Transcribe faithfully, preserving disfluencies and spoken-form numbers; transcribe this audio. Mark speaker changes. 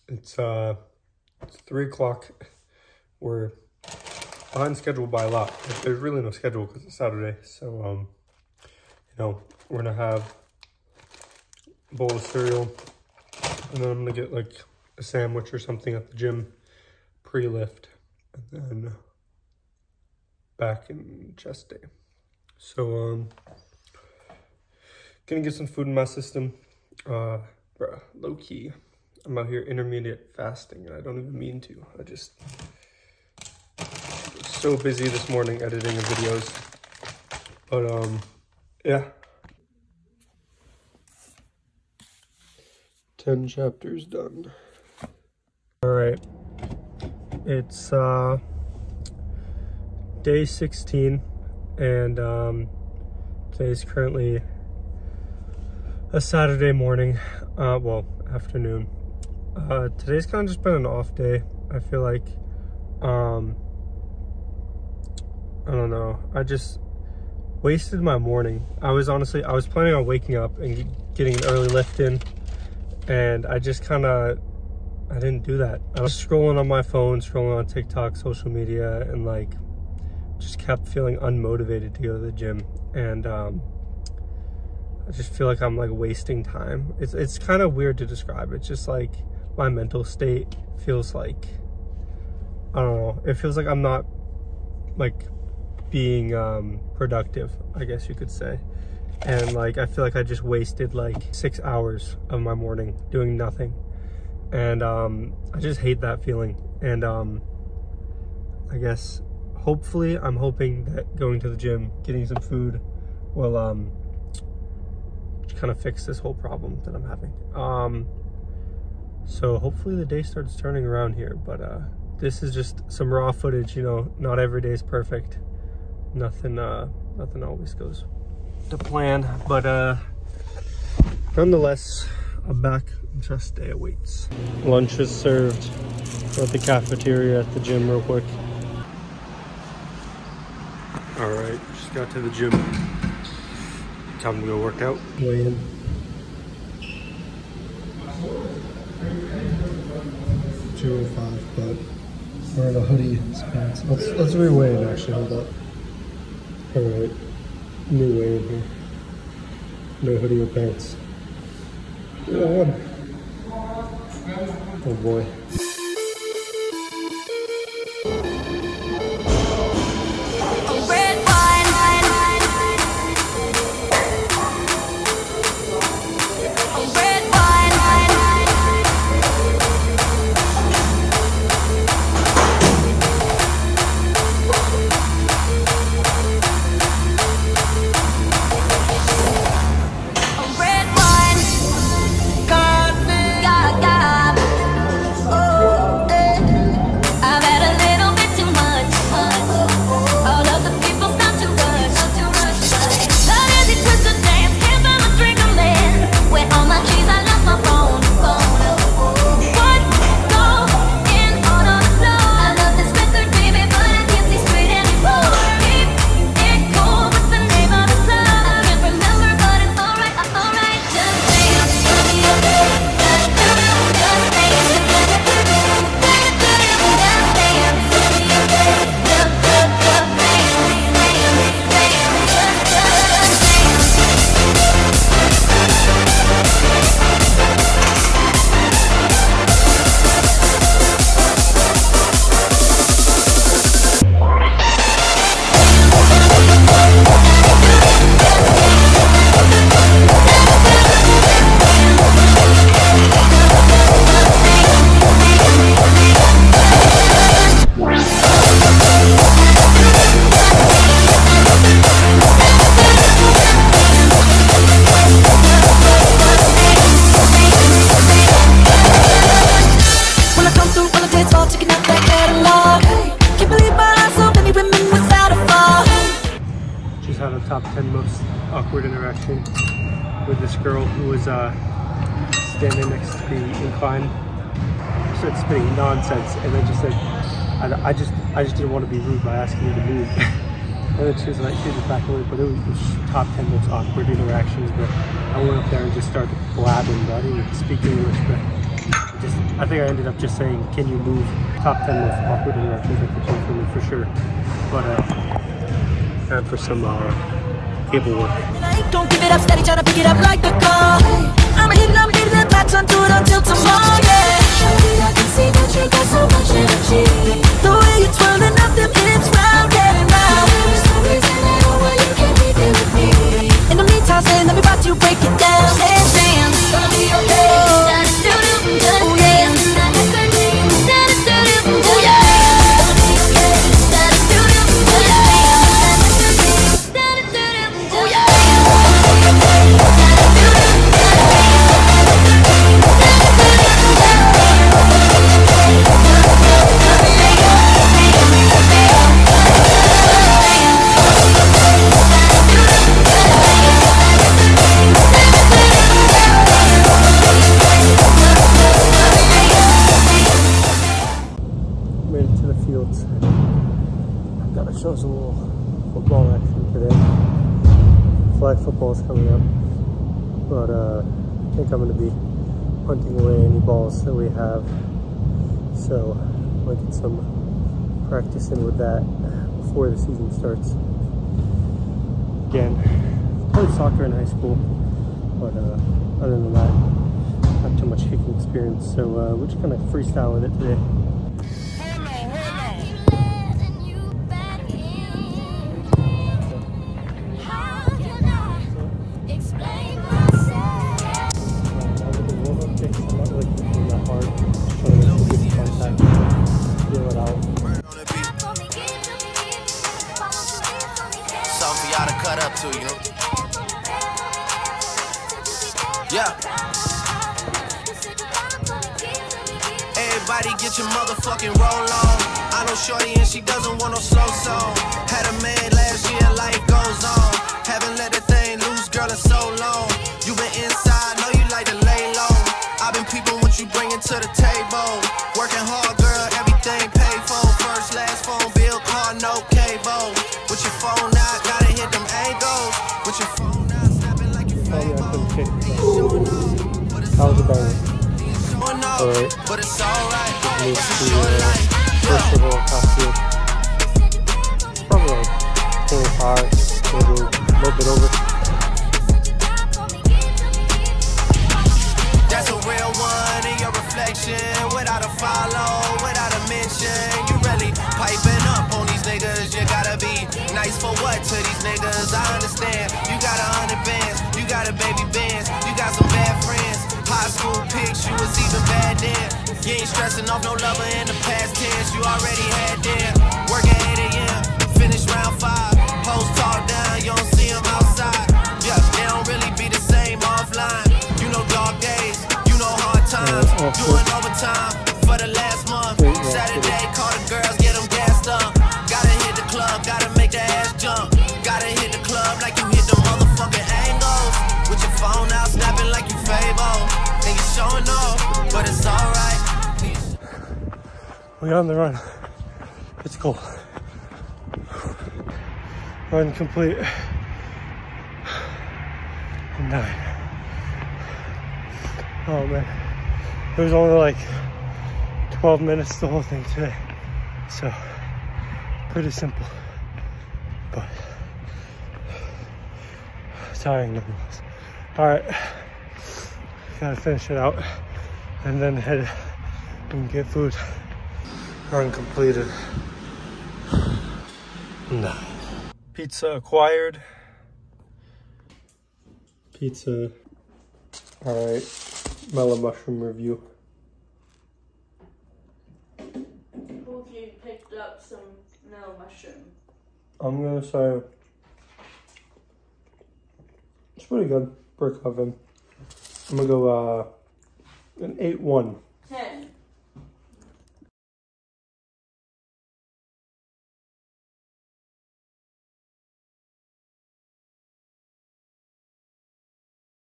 Speaker 1: It's uh, it's three o'clock. We're behind schedule by a lot. There's really no schedule because it's Saturday. So, um, you know, we're gonna have a bowl of cereal, and then I'm gonna get like a sandwich or something at the gym pre-lift, and then back in chest day. So, um, gonna get some food in my system. Uh, bruh, low key. I'm out here intermediate fasting, and I don't even mean to. I just was so busy this morning editing the videos. But, um, yeah. ten chapters done. All right. It's, uh, day sixteen, and, um, today's currently a Saturday morning, uh, well, afternoon. Uh, today's kind of just been an off day. I feel like, um, I don't know. I just wasted my morning. I was honestly, I was planning on waking up and getting an early lift in, and I just kind of, I didn't do that. I was scrolling on my phone, scrolling on TikTok, social media, and like, just kept feeling unmotivated to go to the gym. And, um, I just feel like I'm like wasting time. It's, it's kind of weird to describe. It's just like, my mental state feels like, I don't know, it feels like I'm not like being um, productive, I guess you could say. And like, I feel like I just wasted like six hours of my morning doing nothing. And um, I just hate that feeling. And um, I guess, hopefully, I'm hoping that going to the gym, getting some food will um, kind of fix this whole problem that I'm having. Um, So hopefully the day starts turning around here, but uh, this is just some raw footage, you know, not every day is perfect. Nothing, uh, nothing always goes to plan, but uh, nonetheless, I'm back in chest day awaits. Lunch is served at the cafeteria at the gym real quick. All right, just got to the gym. Time to go work out. Weigh in. two oh five, but we're in a hoodie pants. Let's let's reweigh it actually. Hold up. All right, new weigh in here. No hoodie or pants. Oh, oh boy. Top ten most awkward interaction with this girl who was uh, standing next to the incline. She started spitting nonsense, and then just said, I, I just I just didn't want to be rude by asking you to move. And then she was like, she was back away, but it was, it was top ten most awkward interactions. But I went up there and just started blabbing, but I didn't even speak English, but just, I think I ended up just saying, can you move top ten most awkward interactions at the gym for me, for sure. But uh, time for some uh, cable work.
Speaker 2: Don't give it up, steady trying to pick it up like a car. I'm hitting, I'm hitting the latch onto it until tomorrow, yeah. Surely I can see that you got so much energy. The way you're twirling up them hips round and round. There's no reason at all why you can't be there with me. In the meantime, say, let me watch you break it down and dance. Gonna be okay. Oh yeah. Oh yeah.
Speaker 1: Show us a little football action today. Flag football is coming up, but uh, I think I'm going to be hunting away any balls that we have. So I might get some practice in with that before the season starts. Again, played soccer in high school, but uh, other than that, not too much kicking experience. So uh, we're just kind of freestyling it today.
Speaker 3: Cut up to you. Yeah. Everybody get your motherfucking roll on. I know shorty and she doesn't want no slow song. Had a man last year, life goes on. Haven't let the thing loose, girl, in so long. You been inside, know you like to lay low. I've been peeping what you bringing to the table. Working hard, girl, everything paid for. First, last phone bill, car, no cable. With your phone out, gotta hit them angles. With your phone out, snapping like you famous.
Speaker 1: How's it going? Alright.
Speaker 3: But it's alright.
Speaker 1: Move to uh, first of all costume. Probably like twenty-five, maybe a little bit over.
Speaker 3: That's a real one in your reflection. Without a follow, without a mention. You really piping up on these niggas. You gotta be nice for what to these niggas? I understand. You got a hundred bands, you got a baby bands, you got some bad friends. High school pics, you was even bad then. You ain't stressing off no lover in the past tense. You already had them. Work at eight A M, finish round five. Post talk down, you don't see them outside. Yeah, they don't really be the same offline. You know dog days, you know hard times. Doing overtime for the last month. Saturday, call the girls, get them gassed up. Gotta hit the club, gotta make the ass jump. Gotta hit the club like you hit the motherfucking angles. With your phone out, snapping like you Fable. And you showing off, but it's alright.
Speaker 1: We on the run. It's cool. Run complete. I'm dying. Oh man. It was only like twelve minutes the whole thing today. So pretty simple. But tiring nonetheless. Alright. Gotta finish it out and then head and get food. Run completed. No. Pizza acquired. Pizza. Alright. Mellow mushroom review.
Speaker 4: Hope you picked up some mellow mushroom.
Speaker 1: I'm gonna say it's pretty good. Brick oven. I'm gonna go uh, an eight one.